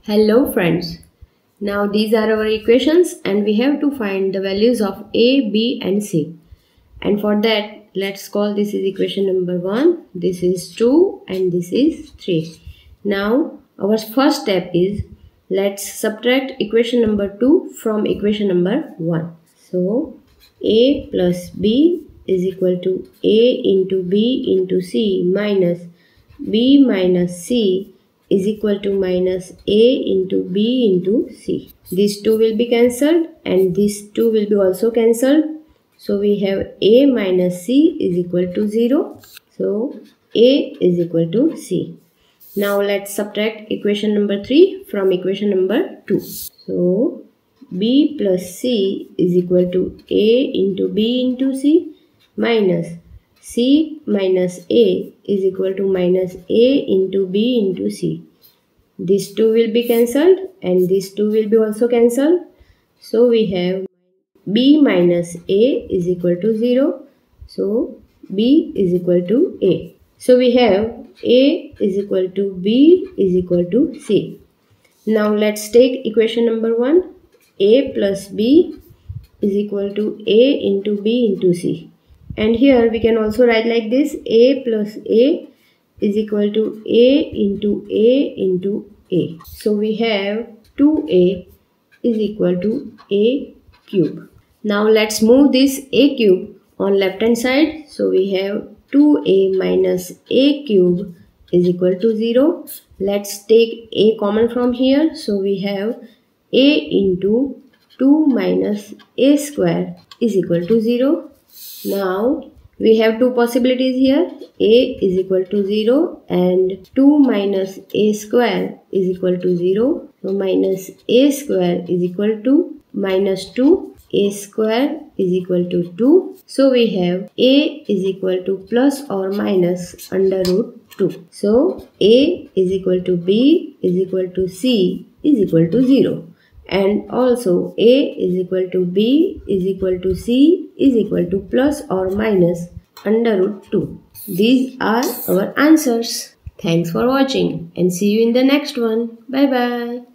Hello friends, now these are our equations and we have to find the values of A, B and C. And for that, let's call this is equation number 1, this is 2 and this is 3. Now our first step is let's subtract equation number 2 from equation number 1. So A plus B is equal to A into B into C minus B minus C is equal to minus A into B into C. These two will be cancelled and these two will be also cancelled. So we have A minus C is equal to 0. So A is equal to C. Now let's subtract equation number 3 from equation number 2. So B plus C is equal to A into B into C minus C minus A is equal to minus A into B into C. These two will be cancelled and these two will be also cancelled. So we have B minus A is equal to 0. So B is equal to A. So we have A is equal to B is equal to C. Now let's take equation number 1. A plus B is equal to A into B into C. And here we can also write like this: A plus A is equal to A into A into A. So we have 2A is equal to A cube. Now let's move this A cube on left hand side. So we have 2A minus A cube is equal to 0. Let's take A common from here. So we have A into 2 minus A square is equal to 0. Now we have two possibilities here. A is equal to 0 and 2 minus A square is equal to 0. So minus A square is equal to minus 2. A square is equal to 2. So we have A is equal to plus or minus under root 2. So A is equal to B is equal to C is equal to 0. And also A is equal to B is equal to C is equal to plus or minus under root 2. These are our answers. Thanks for watching and see you in the next one. Bye bye.